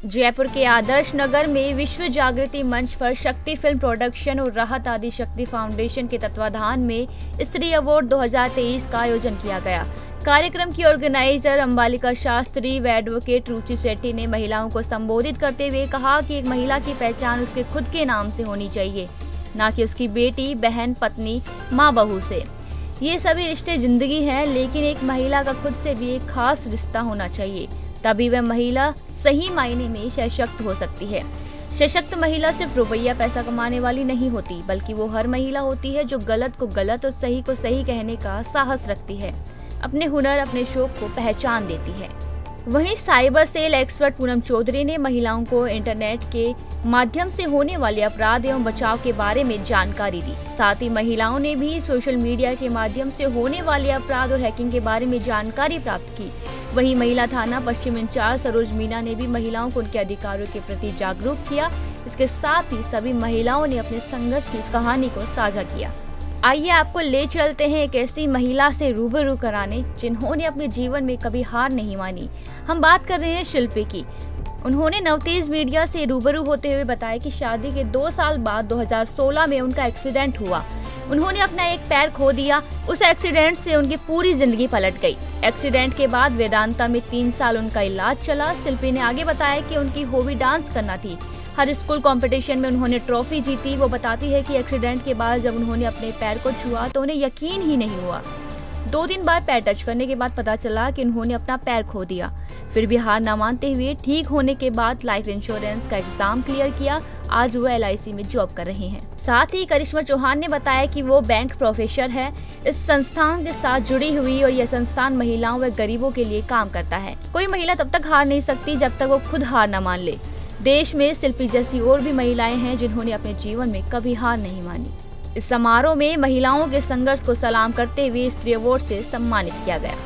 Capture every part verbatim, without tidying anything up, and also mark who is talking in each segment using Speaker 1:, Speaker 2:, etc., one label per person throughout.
Speaker 1: जयपुर के आदर्श नगर में विश्व जागृति मंच पर शक्ति फिल्म प्रोडक्शन और राहत आदि शक्ति फाउंडेशन के तत्वाधान में स्त्री अवार्ड दो हज़ार तेईस का आयोजन किया गया। कार्यक्रम की ऑर्गेनाइजर अंबालिका शास्त्री व एडवोकेट रुचि शेट्टी ने महिलाओं को संबोधित करते हुए कहा कि एक महिला की पहचान उसके खुद के नाम से होनी चाहिए, न कि उसकी बेटी, बहन, पत्नी, माँ, बहू से। ये सभी रिश्ते जिंदगी हैं, लेकिन एक महिला का खुद से भी एक खास रिश्ता होना चाहिए, तभी वह महिला सही मायने में सशक्त हो सकती है। सशक्त महिला सिर्फ रुपया पैसा कमाने वाली नहीं होती, बल्कि वो हर महिला होती है जो गलत को गलत और सही को सही कहने का साहस रखती है, अपने हुनर, अपने शौक को पहचान देती है। वहीं cyber cell expert Poonam Chaudhary ने महिलाओं को इंटरनेट के माध्यम से होने वाले अपराध एवं बचाव के बारे में जानकारी दी। साथ ही महिलाओं ने भी सोशल मीडिया के माध्यम से होने वाले अपराध और हैकिंग के बारे में जानकारी प्राप्त की। वहीं महिला थाना पश्चिम इंचार्ज सरोज मीना ने भी महिलाओं को उनके अधिकारों के प्रति जागरूक किया। इसके साथ ही सभी महिलाओं ने अपने संघर्ष की कहानी को साझा किया। आइए आपको ले चलते हैं एक ऐसी महिला से रूबरू कराने जिन्होंने अपने जीवन में कभी हार नहीं मानी। हम बात कर रहे हैं शिल्पी की। उन्होंने नवतेज मीडिया से रूबरू होते हुए बताया कि शादी के दो साल बाद दो हज़ार सोलह में उनका एक्सीडेंट हुआ। उन्होंने अपना एक पैर खो दिया। उस एक्सीडेंट से उनकी पूरी जिंदगी पलट गई। एक्सीडेंट के बाद वेदांता में तीन साल उनका इलाज चला। शिल्पी ने आगे बताया कि उनकी हॉबी डांस करना थी। हर स्कूल कंपटीशन में उन्होंने ट्रॉफी जीती। वो बताती है कि एक्सीडेंट के बाद जब उन्होंने अपने पैर को छुआ तो उन्हें यकीन ही नहीं हुआ। दो दिन बाद पैर टच करने के बाद पता चला कि उन्होंने अपना पैर खो दिया। फिर भी हार न मानते हुए ठीक होने के बाद लाइफ इंश्योरेंस का एग्जाम क्लियर किया। आज वो एल आई सी में जॉब कर रही हैं। साथ ही करिश्मा चौहान ने बताया कि वो बैंक प्रोफेसर है। इस संस्थान के साथ जुड़ी हुई और यह संस्थान महिलाओं व गरीबों के लिए काम करता है। कोई महिला तब तक हार नहीं सकती जब तक वो खुद हार न मान ले। देश में शिल्पी जैसी और भी महिलाएं हैं जिन्होंने अपने जीवन में कभी हार नहीं मानी। इस समारोह में महिलाओं के संघर्ष को सलाम करते हुए स्त्री अवार्ड से सम्मानित किया गया।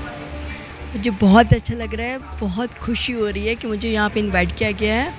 Speaker 2: मुझे बहुत अच्छा लग रहा है, बहुत खुशी हो रही है कि मुझे यहाँ पे इनवाइट किया गया है।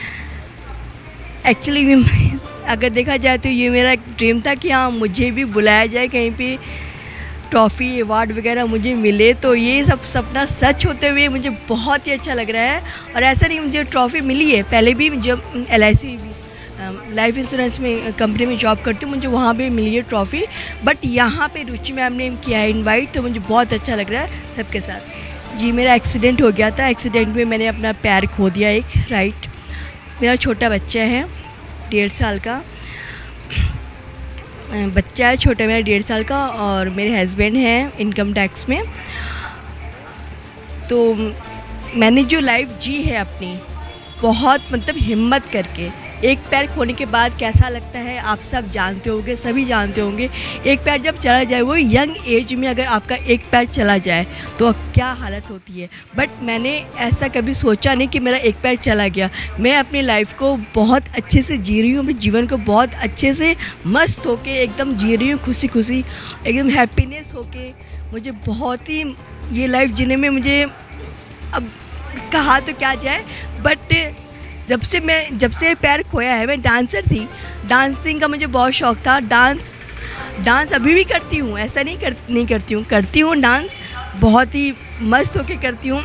Speaker 2: एक्चुअली अगर देखा जाए तो ये मेरा एक ड्रीम था कि हाँ मुझे भी बुलाया जाए, कहीं पे ट्रॉफ़ी अवार्ड वगैरह मुझे मिले। तो ये सब सपना सच होते हुए मुझे बहुत ही अच्छा लग रहा है। और ऐसा नहीं मुझे ट्रॉफ़ी मिली है, पहले भी जब L I C life insurance में कंपनी में जॉब करती हूँ, मुझे वहाँ भी मिली है ट्रॉफ़ी। बट यहाँ पे रुचि मैम ने किया है इनवाइट, तो मुझे बहुत अच्छा लग रहा है सबके साथ। जी, मेरा एक्सीडेंट हो गया था। एक्सीडेंट में मैंने अपना पैर खो दिया एक, राइट। मेरा छोटा बच्चा है, डेढ़ साल का बच्चा है, छोटा मेरा डेढ़ साल का। और मेरे हस्बैंड हैं इनकम टैक्स में। तो मैंने जो लाइफ जी है अपनी, बहुत मतलब हिम्मत करके। एक पैर खोने के बाद कैसा लगता है आप सब जानते होंगे, सभी जानते होंगे। एक पैर जब चला जाए, वो यंग एज में अगर आपका एक पैर चला जाए तो क्या हालत होती है। बट मैंने ऐसा कभी सोचा नहीं कि मेरा एक पैर चला गया। मैं अपनी लाइफ को बहुत अच्छे से जी रही हूँ, अपने जीवन को बहुत अच्छे से मस्त होके एकदम जी रही हूँ, खुशी खुशी एकदम हैप्पीनेस होके। मुझे बहुत ही ये लाइफ जीने में मुझे अब कहा तो क्या जाए। बट जब से मैं जब से पैर खोया है, मैं डांसर थी, डांसिंग का मुझे बहुत शौक़ था। डांस डांस अभी भी करती हूँ, ऐसा नहीं कर नहीं करती हूँ करती हूँ डांस, बहुत ही मस्त होके करती हूँ।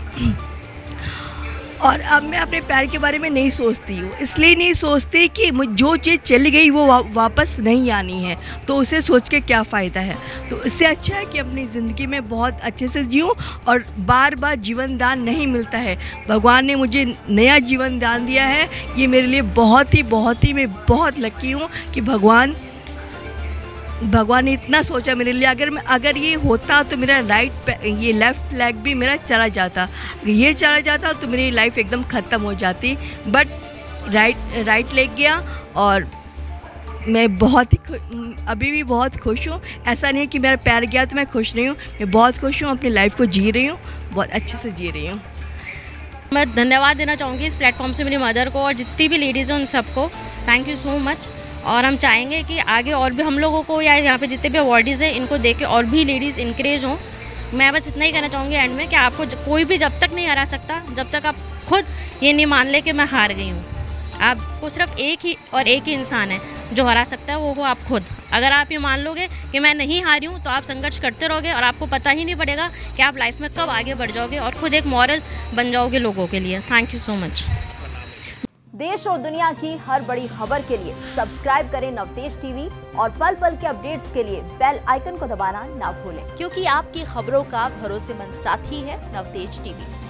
Speaker 2: और अब मैं अपने पैर के बारे में नहीं सोचती हूँ। इसलिए नहीं सोचती कि जो चीज़ चली गई वो वा, वापस नहीं आनी है, तो उसे सोच के क्या फ़ायदा है। तो इससे अच्छा है कि अपनी ज़िंदगी में बहुत अच्छे से जीऊँ। और बार बार जीवन दान नहीं मिलता है। भगवान ने मुझे नया जीवन दान दिया है, ये मेरे लिए बहुत ही बहुत ही मैं बहुत लकी हूँ कि भगवान भगवान ने इतना सोचा मेरे लिए। अगर मैं अगर ये होता तो मेरा राइट ये लेफ़्ट लेग भी मेरा चला जाता, अगर ये चला जाता तो मेरी लाइफ एकदम ख़त्म हो जाती। बट राइट राइट लेग गया और मैं बहुत ही अभी भी बहुत खुश हूँ। ऐसा नहीं है कि मेरा पैर गया तो मैं खुश नहीं हूँ, मैं बहुत खुश हूँ, अपनी लाइफ को जी रही हूँ, बहुत अच्छे से जी रही हूँ।
Speaker 3: मैं धन्यवाद देना चाहूँगी इस प्लेटफॉर्म से मेरी मदर को और जितनी भी लेडीज़ हैं उन सबको। Thank you so much. और हम चाहेंगे कि आगे और भी हम लोगों को या यहाँ पे जितने भी अवार्डीज़ हैं इनको देख के और भी लेडीज़ इंकरेज हों। मैं बस इतना ही कहना चाहूँगी एंड में कि आपको कोई भी जब तक नहीं हरा सकता जब तक आप खुद ये नहीं मान ले कि मैं हार गई हूँ। आपको सिर्फ एक ही और एक ही इंसान है जो हरा सकता है, वो हो आप खुद। अगर आप ये मान लोगे कि मैं नहीं हारी हूँ तो आप संघर्ष करते रहोगे और आपको पता ही नहीं पड़ेगा कि आप लाइफ में कब आगे बढ़ जाओगे और खुद एक मॉरल बन जाओगे लोगों के लिए। Thank you so much.
Speaker 4: देश और दुनिया की हर बड़ी खबर के लिए सब्सक्राइब करें नवतेज टीवी और पल पल के अपडेट्स के लिए बेल आइकन को दबाना ना भूलें,
Speaker 5: क्योंकि आपकी खबरों का भरोसेमंद साथी है नवतेज टीवी।